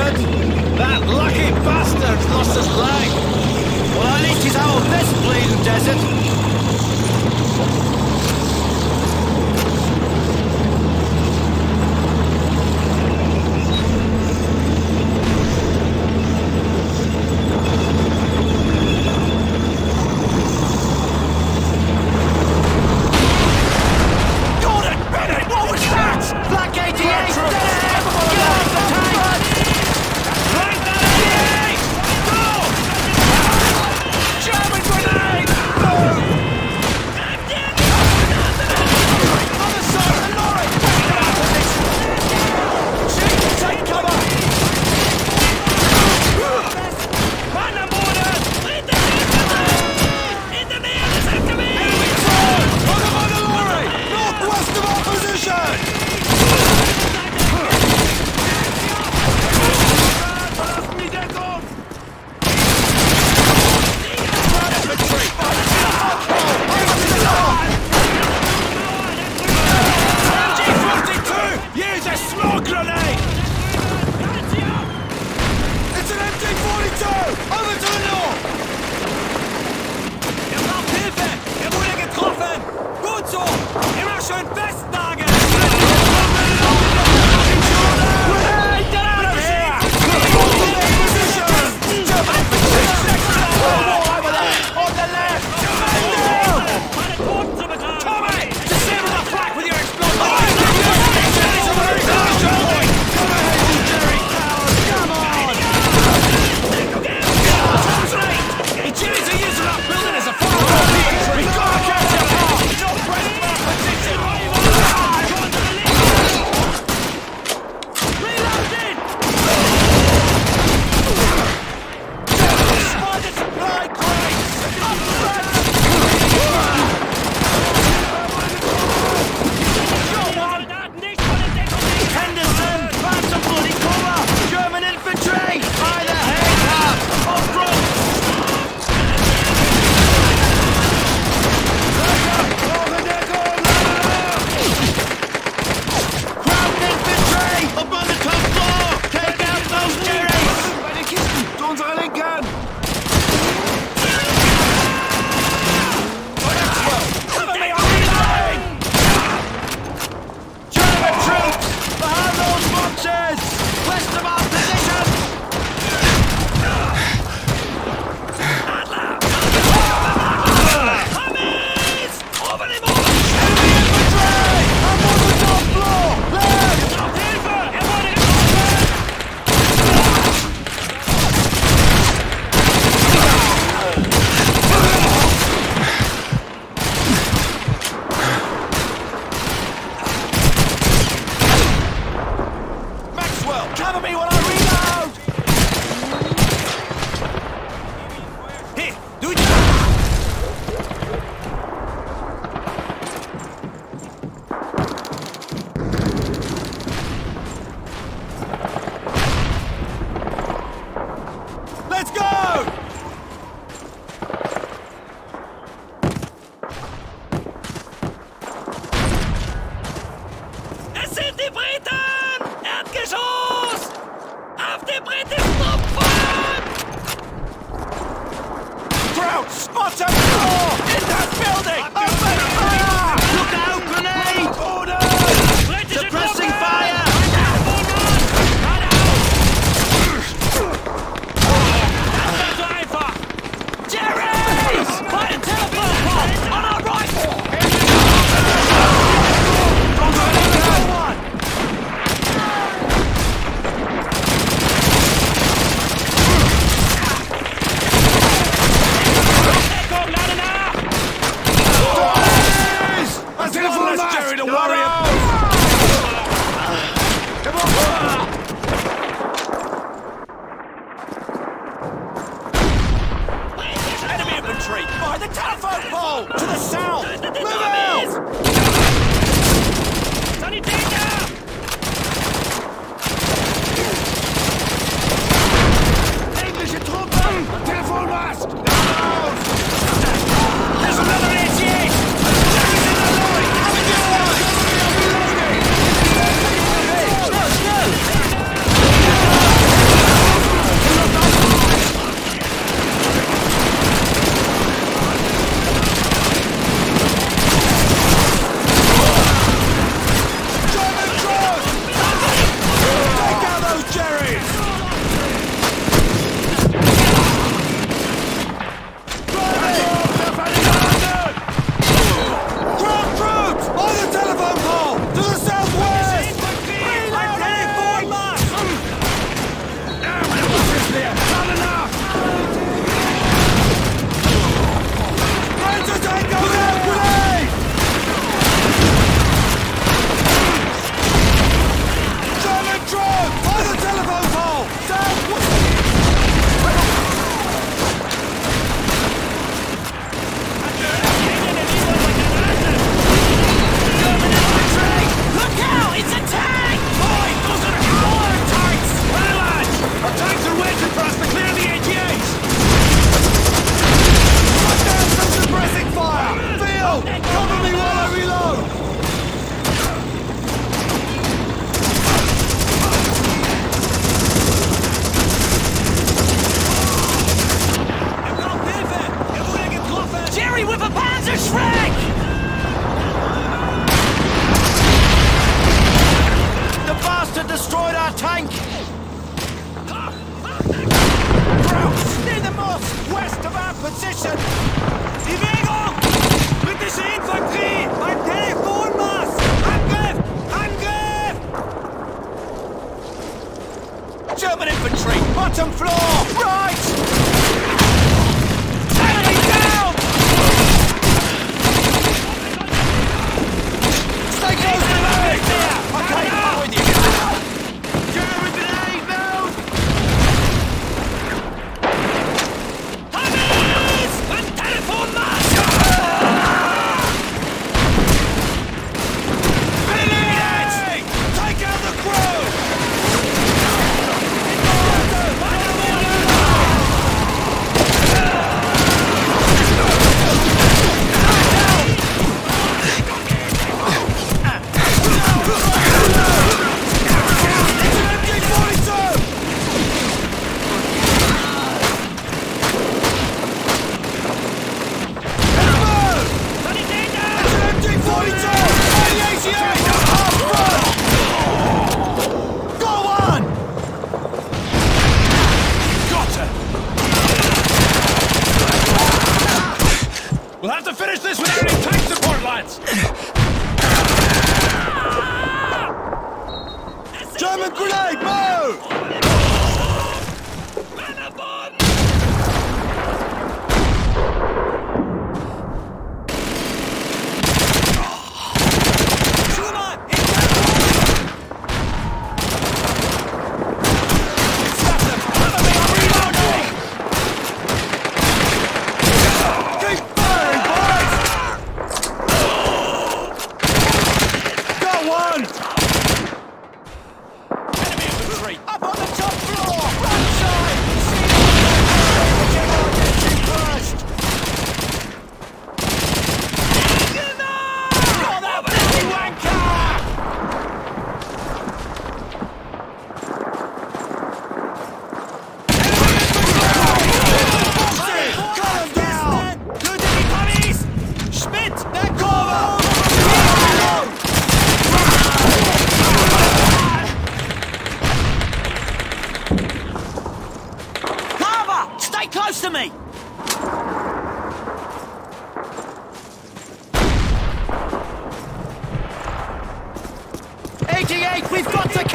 good. That lucky bastard's lost his leg. Well, at least he's out of this bleeding desert.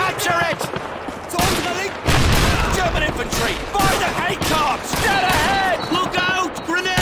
Capture it! German infantry! By the haycocks! Dead ahead! Look out! Grenade!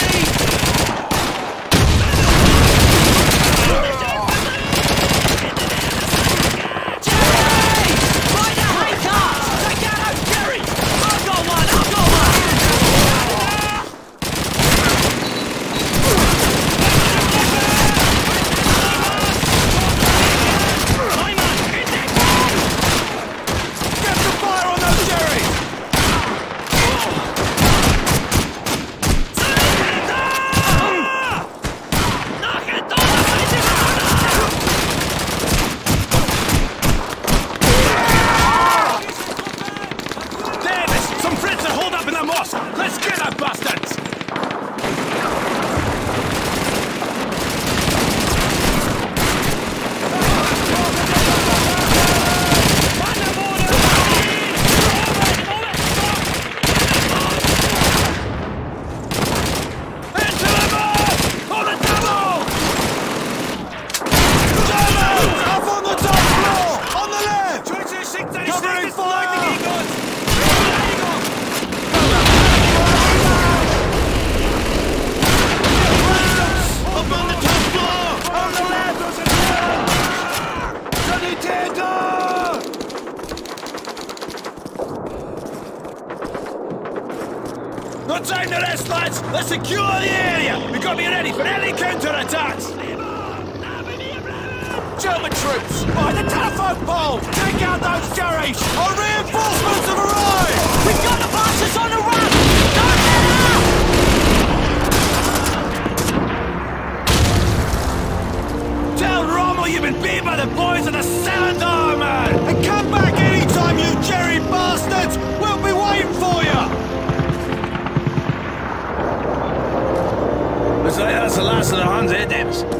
Let's get that bastards! Into the mud! On the double! Germans! Up on the top floor! On the left! Covering fire! No time to rest, lads! Let's secure the area! We've got to be ready for any counter-attacks! German troops! By the telephone pole! Take out those Jerrys! Our reinforcements have arrived! We've got the bastards on the run! Don't let out! Tell Rommel you've been beat by the boys of the 7th Armoured! And come back anytime, you Jerry bastards! We'll be waiting for you! Looks like that's the last of the Huns, eh, Davis?